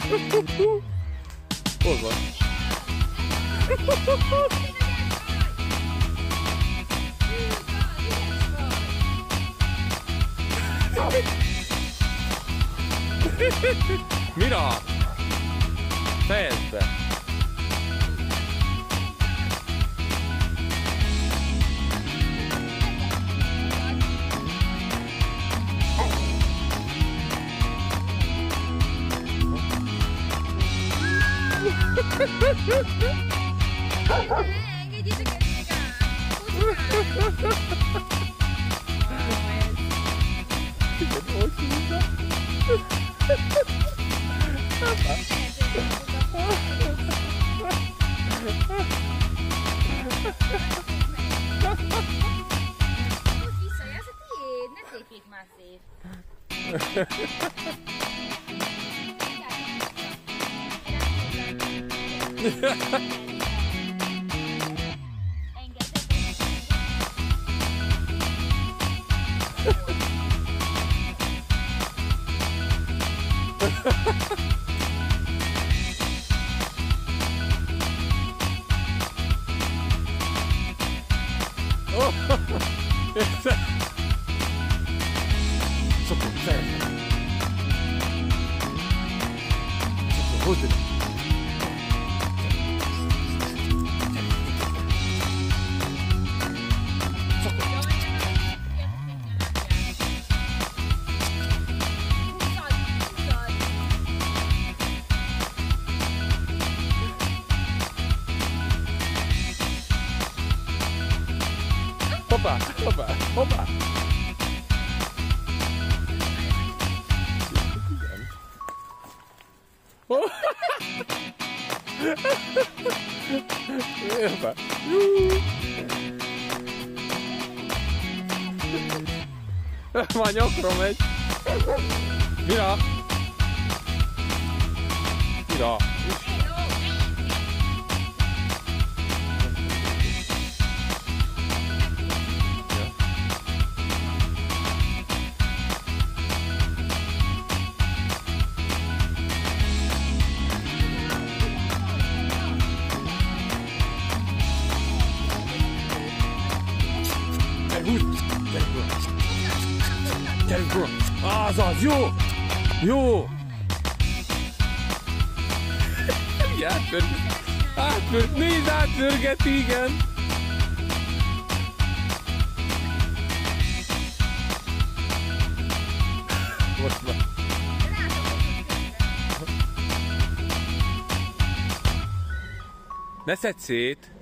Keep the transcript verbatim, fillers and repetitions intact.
Hol van? Mira? Fejezd be! Engedjétek el visszajelsz a tiéd, ne szépít már szép. Sokol, szeretem! Sokol, hozd ide! Hoppá, hoppá, hoppá! Hoppá! Már nyakra megy! Mira! Mira! Gyerünk, bro! Azaz, jó! Jó! Átpörget, átpörget, nézd, átpörget, igen! Most már. Ne szedd szét!